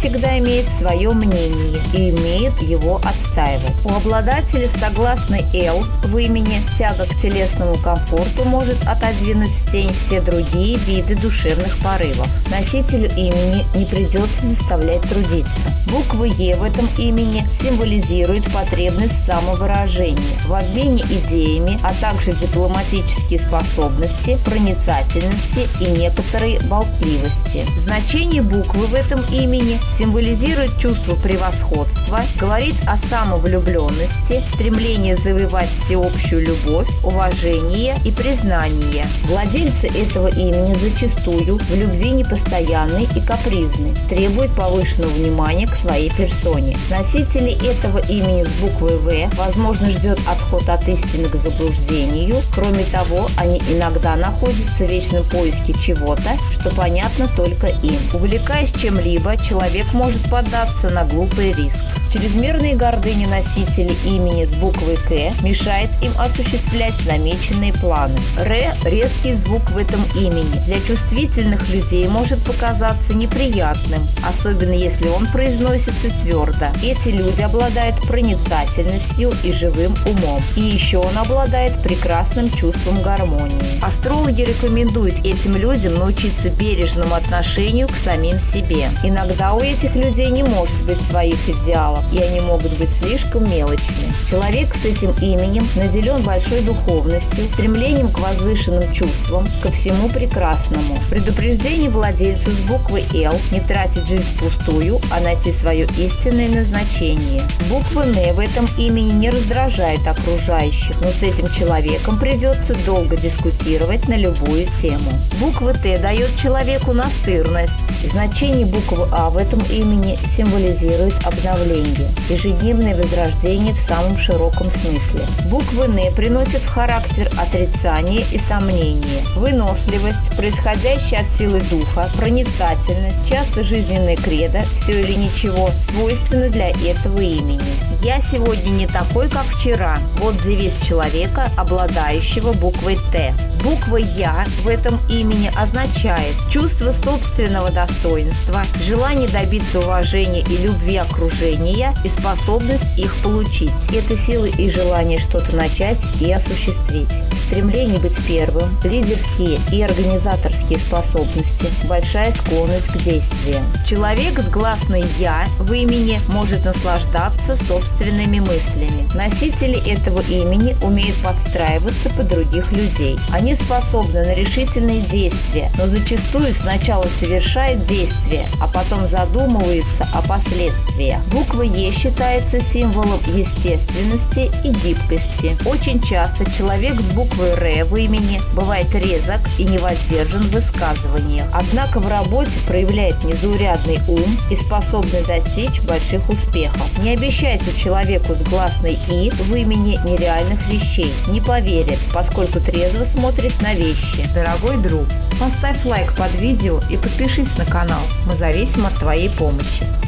всегда имеет свое мнение и умеет его отстаивать. У обладателя согласной «Л» в имени тяга к телесному комфорту может отодвинуть в тень все другие виды душевных порывов. Носителю имени не придется заставлять трудиться. Буква «Е» в этом имени символизирует потребность самовыражения, в обмене идеями, а также дипломатические способности, проницательности и некоторой болтливости. Значение буквы в этом имени символизирует чувство превосходства, говорит о самовлюбленности, стремлении завоевать всеобщую любовь, уважение и признание. Владельцы этого имени зачастую в любви непостоянны и капризны, требуют повышенного внимания к своей персоне. Носители этого имени с буквой «В» возможно ждет отход от истины к заблуждению. Кроме того, они иногда находятся в вечном поиске чего-то, что понятно только им. Увлекаясь чем-либо, человек может поддаться на глупый риск. Чрезмерная гордыня носителей имени с буквой «К» мешает им осуществлять намеченные планы. «Р» – резкий звук в этом имени. Для чувствительных людей может показаться неприятным, особенно если он произносится твердо. Эти люди обладают проницательностью и живым умом. И еще он обладает прекрасным чувством гармонии. Астрологи рекомендуют этим людям научиться бережному отношению к самим себе. Иногда у этих людей не может быть своих идеалов, и они могут быть слишком мелочны. Человек с этим именем наделен большой духовностью, стремлением к возвышенным чувствам, ко всему прекрасному. Предупреждение владельцу с буквой «Л» не тратить жизнь впустую, а найти свое истинное назначение. Буква «Н» в этом имени не раздражает окружающих, но с этим человеком придется долго дискутировать на любую тему. Буква «Т» дает человеку настырность. Значение буквы «А» в этом имени символизирует обновление, ежедневное возрождение в самом широком смысле. Буквы «Н» приносят в характер отрицание и сомнение, выносливость, происходящая от силы духа, проницательность, часто жизненная кредо, все или ничего, свойственно для этого имени. «Я сегодня не такой, как вчера» – вот девиз человека, обладающего буквой «Т». Буква «Я» в этом имени означает чувство собственного достоинства, желание добиться уважения и любви окружения и способность их получить. Это сила и желание что-то начать и осуществить. Стремление быть первым, лидерские и организаторские способности, большая склонность к действиям. Человек с гласной «Я» в имени может наслаждаться собственными мыслями. Носители этого имени умеют подстраиваться под других людей. Они способны на решительные действия, но зачастую сначала совершают действия, а потом задумываются о последствиях. Буква «Е» считается символом естественности и гибкости. Очень часто человек с буквой «Р» в имени бывает резок и невоздержан в высказываниях, однако в работе проявляет незаурядный ум и способный достичь больших успехов. Не обещайте человеку с гласной «И» в имени нереальных вещей. Не поверит, поскольку трезво смотрит на вещи. Дорогой друг, поставь лайк под видео и подпишись на канал. Мы зависим от твоей помощи.